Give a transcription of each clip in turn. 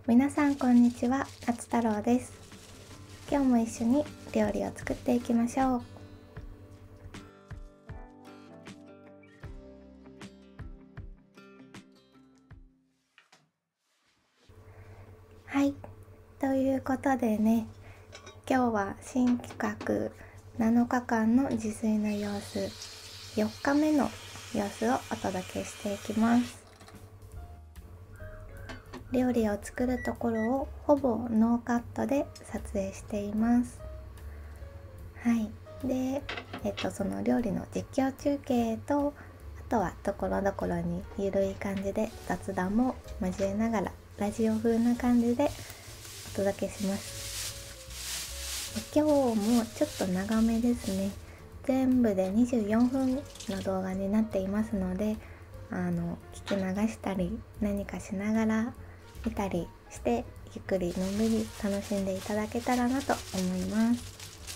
皆さんこんにちは、夏太郎です。今日も一緒に料理を作っていきましょう。はい、ということでね、今日は新企画7日間の自炊の様子、4日目の様子をお届けしていきます。料理を作るところをほぼノーカットで撮影しています。はい。で、その料理の実況中継と、あとはところどころにゆるい感じで雑談も交えながらラジオ風な感じでお届けします。今日もちょっと長めですね。全部で24分の動画になっていますので、聞き流したり何かしながら見たりしてゆっくりのんびり楽しんでいただけたらなと思います。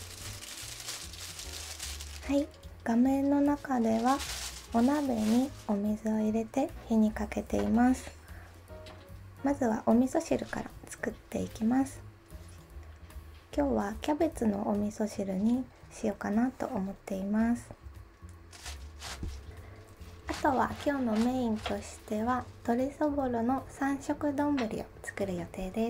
はい、画面の中ではお鍋にお水を入れて火にかけています。まずはお味噌汁から作っていきます。今日はキャベツのお味噌汁にしようかなと思っています。あとは今日のメインとしては鶏そぼろの3色丼を作る予定です。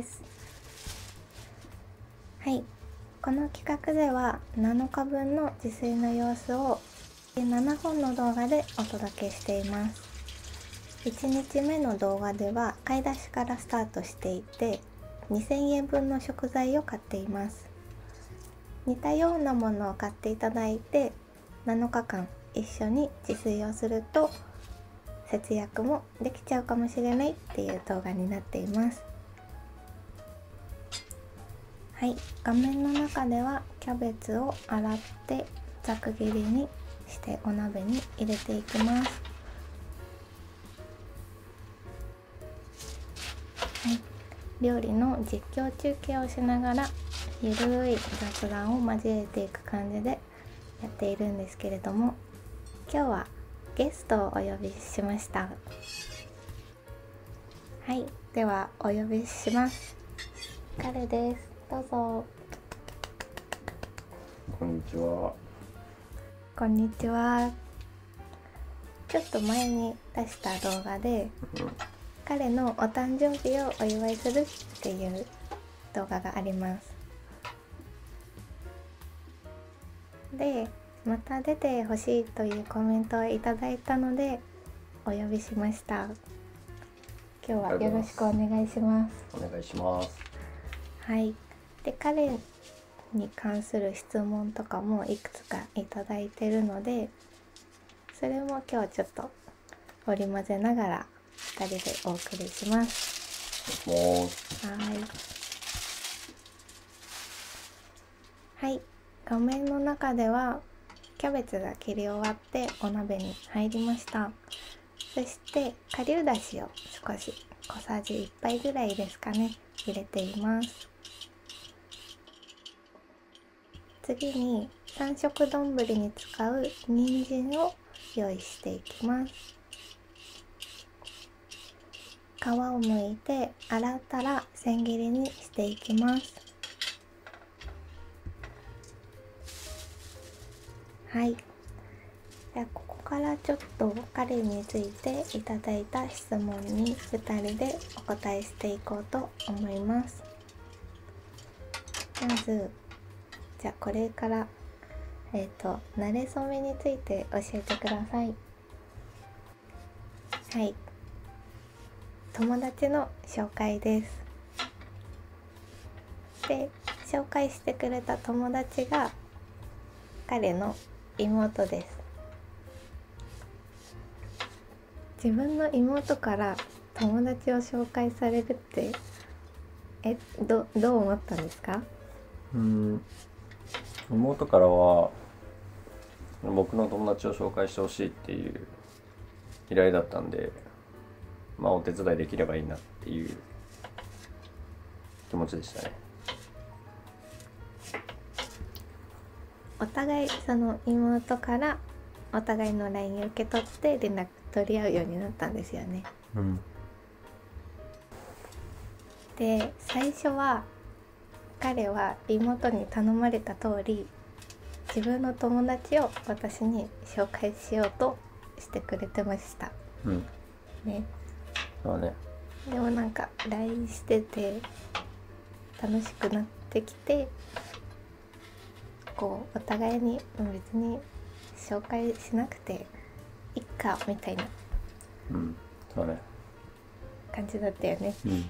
はい、この企画では7日分の自炊の様子を7本の動画でお届けしています。1日目の動画では買い出しからスタートしていて2000円分の食材を買っています。似たようなものを買っていただいて7日間一緒に自炊をすると節約もできちゃうかもしれないっていう動画になっています。はい、画面の中ではキャベツを洗ってざく切りにしてお鍋に入れていきます。はい、料理の実況中継をしながらゆるい雑談を交えていく感じでやっているんですけれども、今日はゲストをお呼びしました。はい、ではお呼びします。彼です。どうぞ。 こんにちは。 こんにちは。ちょっと前に出した動画で、彼のお誕生日をお祝いするっていう動画があります。で、また出てほしいというコメントをいただいたのでお呼びしました。今日はよろしくお願いします。 お願いします。 はい。で、彼に関する質問とかもいくつかいただいてるので、それも今日ちょっと織り交ぜながら2人でお送りします。はい。画面の中ではキャベツが切り終わってお鍋に入りました。そして顆粒だしを少し小さじ1杯ぐらいですかね、入れています。次に3色丼に使う人参を用意していきます。皮を剥いて洗ったら千切りにしていきます。はい。ではここからちょっと彼についていただいた質問に2人でお答えしていこうと思います。まずじゃあこれから馴れ初めについて教えてください。はい、友達の紹介です。で、紹介してくれた友達が彼の妹です。自分の妹から友達を紹介されるってどう思ったんですか？ 妹からは僕の友達を紹介してほしいっていう依頼だったんで、お手伝いできればいいなっていう気持ちでしたね。 お互いその妹からお互いの LINE を受け取って連絡取り合うようになったんですよね。 で最初は彼は妹に頼まれた通り自分の友達を私に紹介しようとしてくれてましたうんね。 そうね。 でもなんか LINE してて楽しくなってきて、こうお互いに別に紹介しなくていっかみたいなうんそうね。 感じだったよね。 うん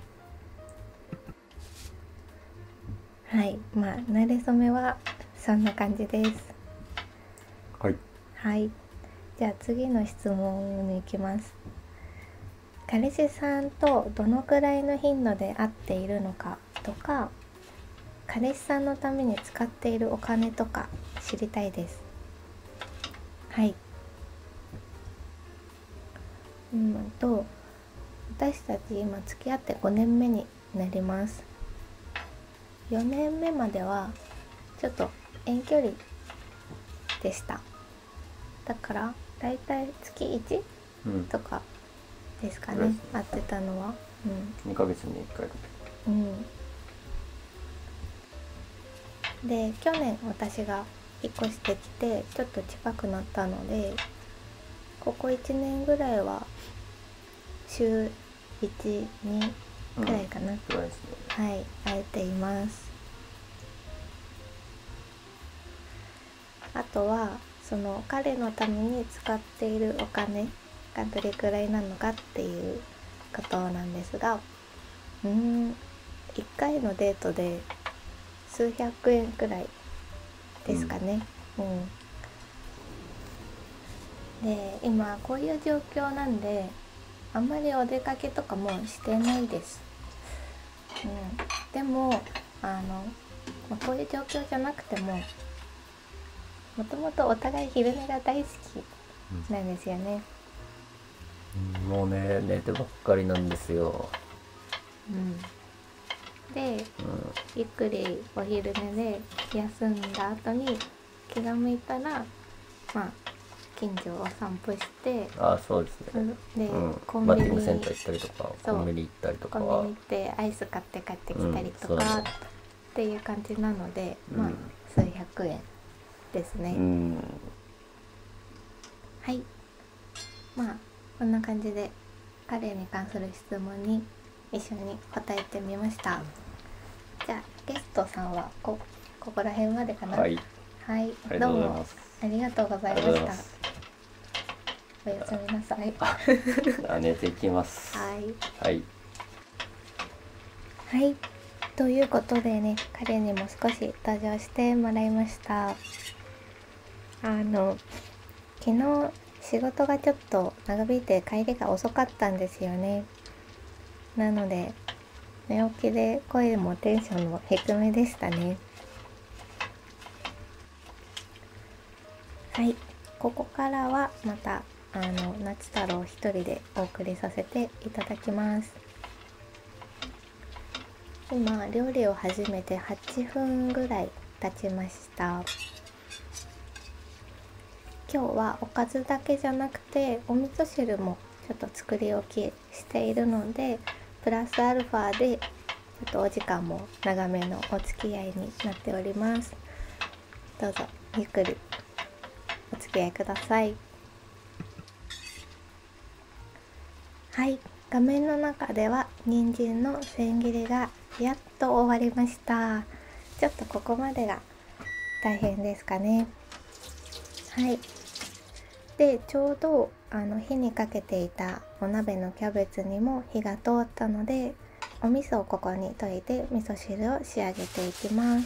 はい、まあ馴れ初めはそんな感じです。 はい。 はい、じゃあ次の質問に行きます。彼氏さんとどのくらいの頻度で会っているのかとか、彼氏さんのために使っているお金とか知りたいです。はい。私たち今付き合って5年目になります。4年目まではちょっと遠距離でした。だからだいたい月 1?、 うんとかですかね、 ぐらいですね。 会ってたのは。 2ヶ月に1回とか。 で去年私が引っ越してきてちょっと近くなったので、ここ1年ぐらいは週1、2くらいかな、 ぐらいですね。 はい、会えています。あとはその彼のために使っているお金がどれくらいなのかっていうことなんですが、1回のデートで数百円くらいですかね。で今こういう状況なんであんまりお出かけとかもしてないです。でもこういう状況じゃなくてももともとお互い昼寝が大好きなんですよね。 もうね寝てばっかりなんですよ。 で、ゆっくりお昼寝で休んだ後に気が向いたら近所を散歩して、 そうですね。 で、コンバッビニティングセンター行ったりとか、コンビニ行ったりとかコンビニ行ってアイス買って帰ってきたりとか、っていう感じなので、数百円ですね。はい、こんな感じで彼に関する質問に一緒に答えてみました。じゃあゲストさんはここら辺までかな。 はい、 どうもありがとうございました。おやすみなさい。 寝てきます。はいということでね、彼にも少し登場してもらいました。昨日仕事がちょっと長引いて帰りが遅かったんですよね。なので寝起きで声もテンションも低めでしたね。ここからはまた夏太郎一人でお送りさせていただきます。今料理を始めて8分ぐらい経ちました。今日はおかずだけじゃなくてお味噌汁もちょっと作り置きしているので、プラスアルファでちょっとお時間も長めのお付き合いになっております。どうぞゆっくりお付き合いください。画面の中では人参の千切りがやっと終わりました。ちょっとここまでが大変ですかね。でちょうど火にかけていたお鍋のキャベツにも火が通ったので、お味噌をここに溶いて味噌汁を仕上げていきます。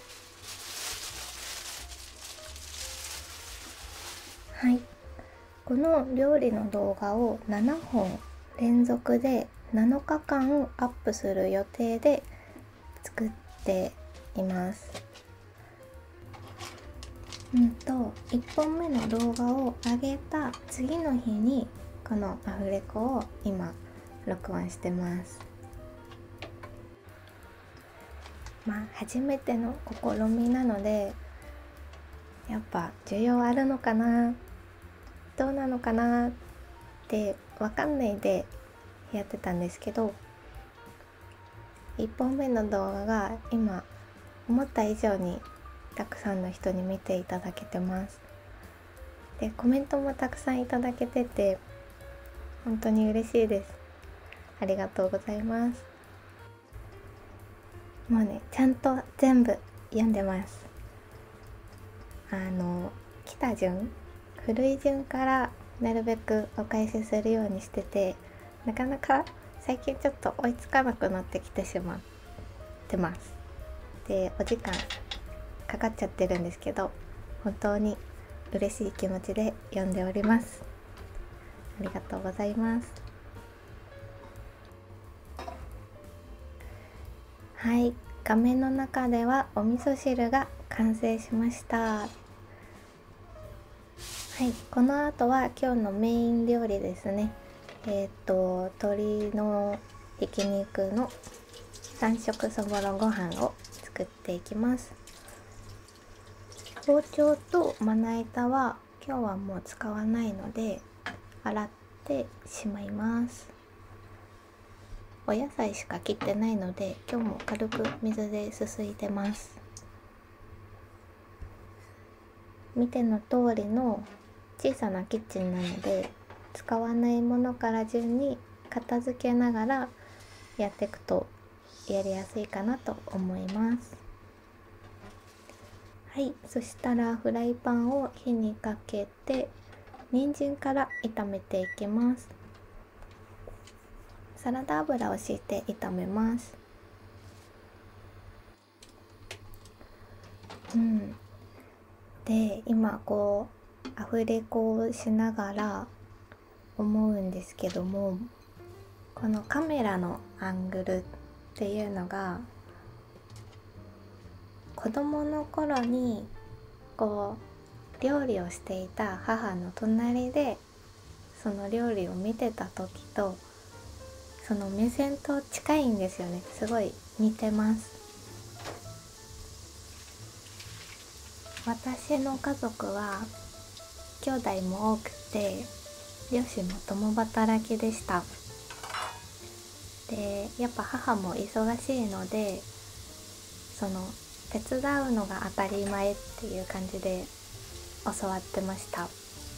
この料理の動画を7本連続で7日間アップする予定で作っています。1本目の動画を上げた次の日にこのアフレコを今録音してます。初めての試みなのでやっぱ需要あるのかな、どうなのかなって分かんないでやってたんですけど、 1本目の動画が今思った以上にたくさんの人に見ていただけてます。でコメントもたくさんいただけてて本当に嬉しいです。ありがとうございます。もうねちゃんと全部読んでます。来た順、古い順からなるべくお返しするようにしてて、なかなか最近ちょっと追いつかなくなってきてしまってます。でお時間かかっちゃってるんですけど、本当に嬉しい気持ちで読んでおります。ありがとうございます。はい、画面の中ではお味噌汁が完成しました。はい、この後は今日のメイン料理ですね。鶏のひき肉の3色そぼろご飯を作っていきます。包丁とまな板は今日はもう使わないので洗ってしまいます。お野菜しか切ってないので今日も軽く水ですすいでます。見ての通りの小さなキッチンなので使わないものから順に片付けながらやっていくとやりやすいかなと思います。はい、そしたらフライパンを火にかけて人参から炒めていきます。サラダ油を敷いて炒めます。で今アフレコをしながら思うんですけども、このカメラのアングルっていうのが子供の頃に料理をしていた母の隣でその料理を見てた時とその目線と近いんですよね。すごい似てます。私の家族は兄弟も多くて両親も共働きでした。でやっぱ母も忙しいので手伝うのが当たり前っていう感じで教わってました。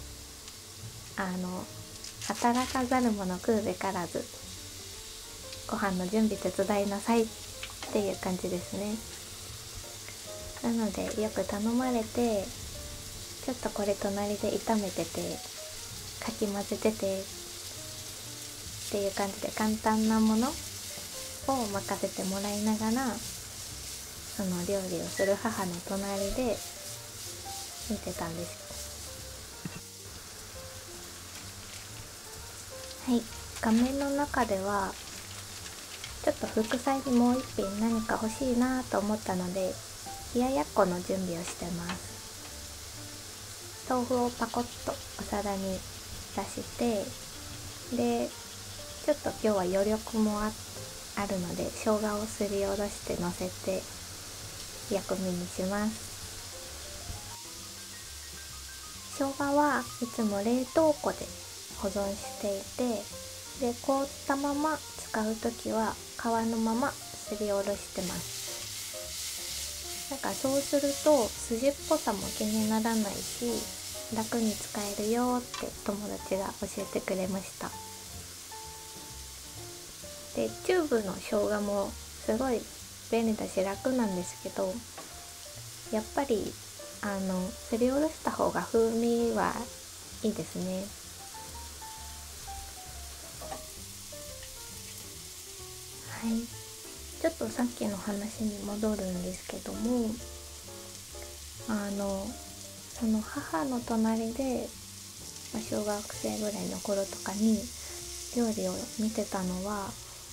働かざる者食うべからず、ご飯の準備手伝いなさいっていう感じですね。なのでよく頼まれて、ちょっとこれ隣で炒めててかき混ぜててっていう感じで簡単なものを任せてもらいながらその料理をする母の隣で見てたんです。はい、画面の中ではちょっと副菜にもう一品何か欲しいなと思ったので冷ややっこの準備をしてます。豆腐をパコッとお皿に出して、でちょっと今日は余力もあるので生姜をすりおろしてのせて薬味にします。生姜はいつも冷凍庫で保存していて、で凍ったまま使うときは皮のまますりおろしてます。そうすると筋っぽさも気にならないし楽に使えるよって友達が教えてくれました。でチューブの生姜もすごい便利だし楽なんですけど、やっぱりすりおろした方が風味はいいですね。はい、ちょっとさっきの話に戻るんですけども、その母の隣で、小学生ぐらいの頃とかに料理を見てたのは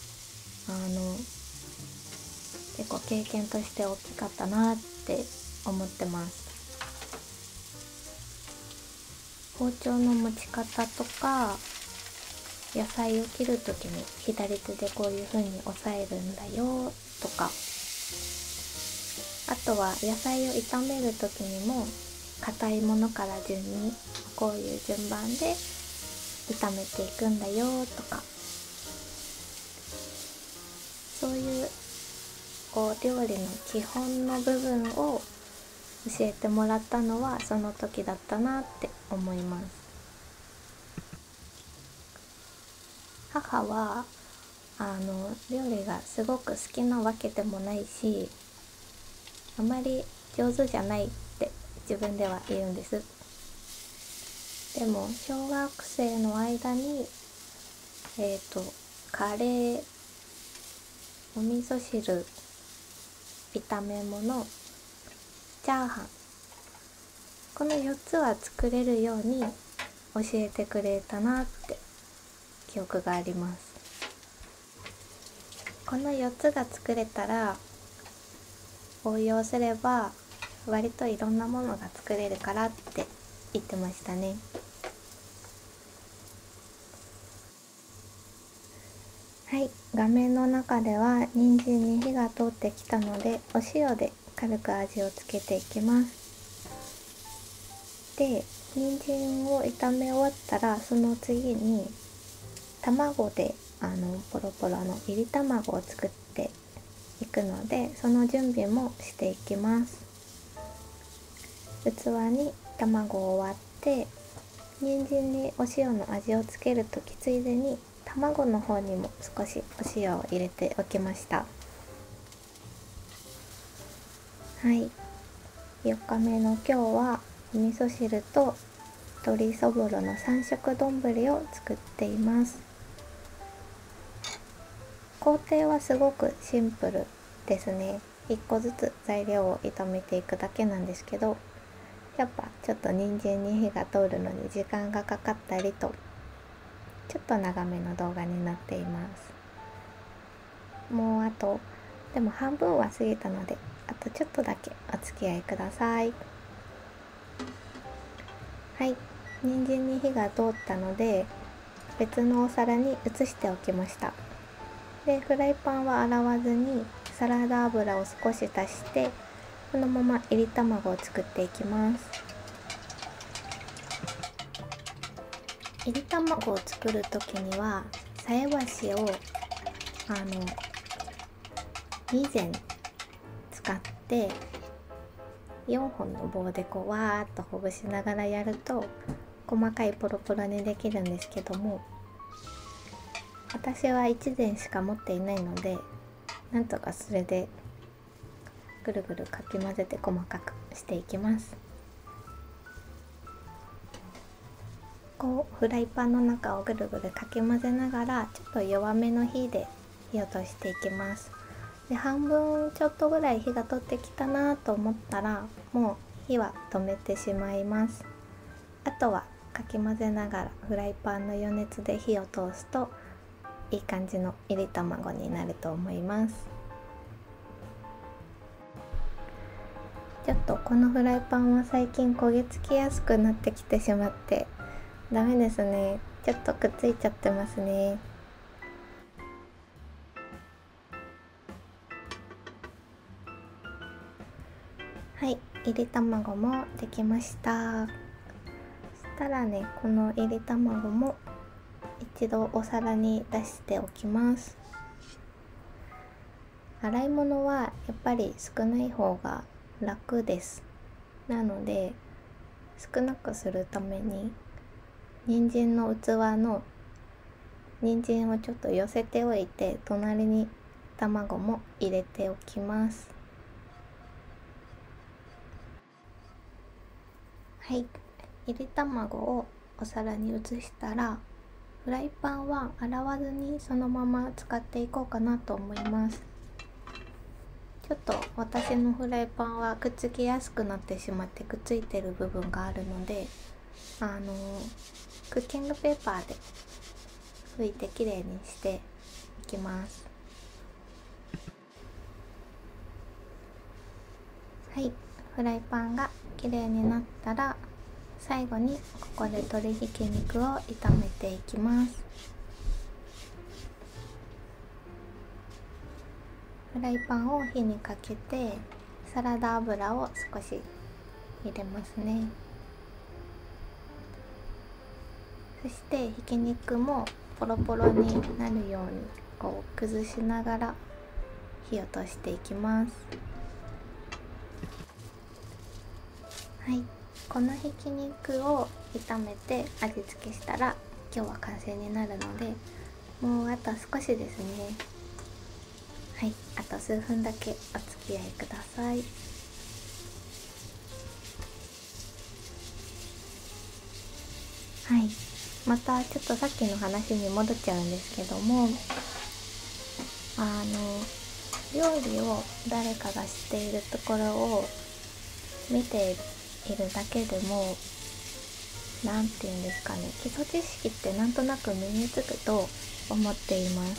結構経験として大きかったなって思ってます。包丁の持ち方とか野菜を切るときに左手でこういう風に押さえるんだよとか、あとは野菜を炒めるときにも硬いものから順にこういう順番で炒めていくんだよとか、そういうこう料理の基本の部分を教えてもらったのはその時だったなって思います。母は料理がすごく好きなわけでもないし、あまり上手じゃないって自分では言うんです。でも小学生の間にカレー、お味噌汁、炒め物、チャーハン、この4つは作れるように教えてくれたなって記憶があります。この4つが作れたら応用すれば割といろんなものが作れるからって言ってましたね。はい、画面の中では人参に火が通ってきたのでお塩で軽く味をつけていきます。で、人参を炒め終わったらその次に卵でポロポロのいり卵を作っていくので、その準備もしていきます。器に卵を割って人参にお塩の味をつけるときついでに卵の方にも少しお塩を入れておきました。はい、4日目の今日はお味噌汁と鶏そぼろの3色丼を作っています。工程はすごくシンプルですね。1個ずつ材料を炒めていくだけなんですけど、やっぱちょっと人参に火が通るのに時間がかかったりとちょっと長めの動画になっています。もうでも半分は過ぎたのであとちょっとだけお付き合いください。はい、人参に火が通ったので別のお皿に移しておきました。で、フライパンは洗わずにサラダ油を少し足してこのままいり卵を作っていきます。いり卵を作る時には菜箸を2膳使って4本の棒でこうわーっとほぐしながらやると細かいポロポロにできるんですけども、私は1膳しか持っていないのでなんとかそれでぐるぐるかき混ぜて細かくしていきます。こうフライパンの中をぐるぐるかき混ぜながらちょっと弱めの火で火を通していきます。で、半分ちょっとぐらい火が通ってきたなと思ったらもう火は止めてしまいます。あとはかき混ぜながらフライパンの余熱で火を通すといい感じのいり卵になると思います。ちょっとこのフライパンは最近焦げ付きやすくなってきてしまってダメですね。ちょっとくっついちゃってますね。はい、いり卵もできました。そしたらね、このいり卵も一度お皿に出しておきます。洗い物はやっぱり少ない方が楽です。なので少なくするために人参の器の人参をちょっと寄せておいて隣に卵も入れておきます。はい、いり卵をお皿に移したらフライパンは洗わずにそのまま使っていこうかなと思います。ちょっと私のフライパンはくっつきやすくなってしまってくっついてる部分があるのでクッキングペーパーで拭いてきれいにしていきます。はい、フライパンがきれいになったら最後にここで鶏ひき肉を炒めていきます。フライパンを火にかけてサラダ油を少し入れますね。そしてひき肉もポロポロになるようにこう崩しながら火を通していきます。はい、このひき肉を炒めて味付けしたら今日は完成になるので、もうあと少しですね。はい、あと数分だけお付き合いください。はい、またちょっとさっきの話に戻っちゃうんですけども、料理を誰かがしているところを見ているだけでも、なんていうんですかね、基礎知識ってなんとなく身につくと思っています。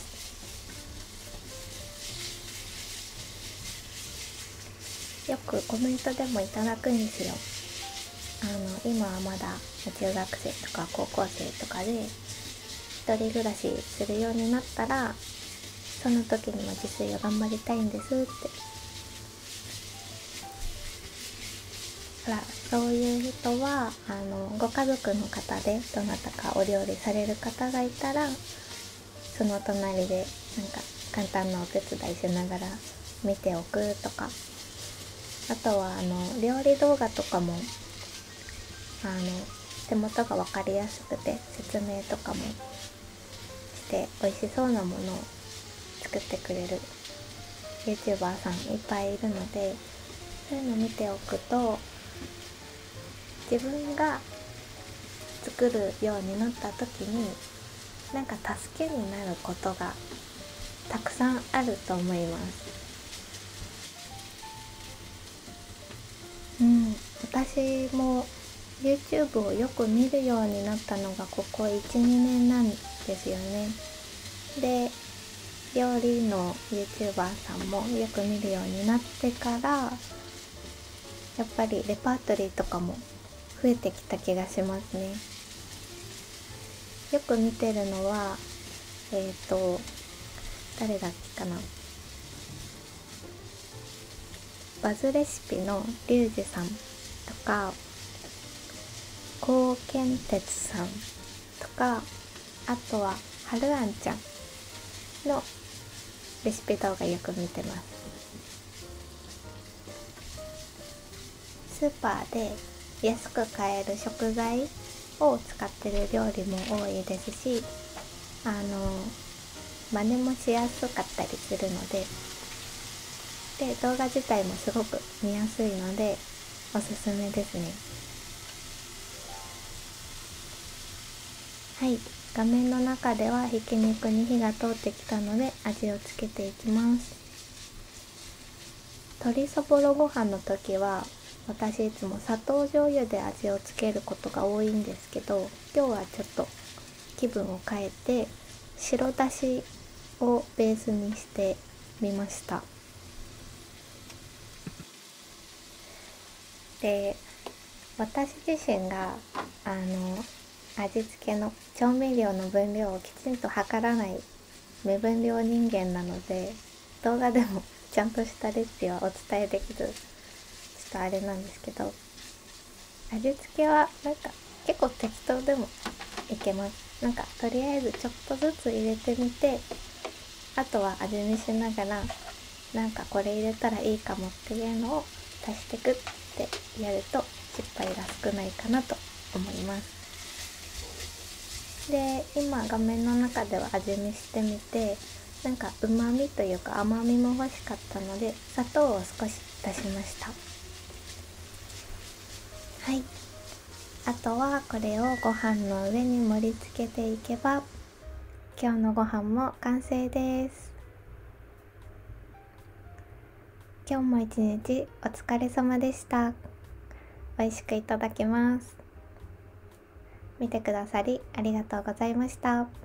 よくコメントでもいただくんですよ。今はまだ中学生とか高校生とかで一人暮らしするようになったら、その時にも自炊を頑張りたいんですって。ほら、そういう人はご家族の方でどなたかお料理される方がいたら、その隣でなんか簡単なお手伝いしながら見ておくとか、あとは料理動画とかも手元が分かりやすくて説明とかもして美味しそうなものを作ってくれる YouTuber さんいっぱいいるので、そういうの見ておくと自分が作るようになった時になんか助けになることがたくさんあると思います。私も YouTube をよく見るようになったのがここ 1,2 年なんですよね。で、料理の YouTuber さんもよく見るようになってから、やっぱりレパートリーとかも増えてきた気がしますね。よく見てるのは誰だっけかな、バズレシピのリュウジさんとかコウケンテツさんとか、あとははるあんちゃんのレシピ動画よく見てます。スーパーで安く買える食材を使ってる料理も多いですし、真似もしやすかったりするので、動画自体もすごく見やすいのでおすすめですね。はい、画面の中ではひき肉に火が通ってきたので味をつけていきます。鶏そぼろご飯の時は私いつも砂糖醤油で味をつけることが多いんですけど、今日はちょっと気分を変えて白だしをベースにしてみました。で、私自身が味付けの調味料の分量をきちんと測らない目分量人間なので、動画でもちゃんとしたレシピはお伝えできず、ちょっとあれなんですけど、味付けはなんか結構適当でもいけます。なんかとりあえずちょっとずつ入れてみて、あとは味見しながらなんかこれ入れたらいいかもっていうのを足してくってやると失敗が少ないかなと思います。で、今画面の中では味見してみて、なんか旨味というか甘みも欲しかったので砂糖を少し足しました。はい、あとはこれをご飯の上に盛り付けていけば今日のご飯も完成です。今日も一日お疲れ様でした。美味しくいただきます。見てくださりありがとうございました。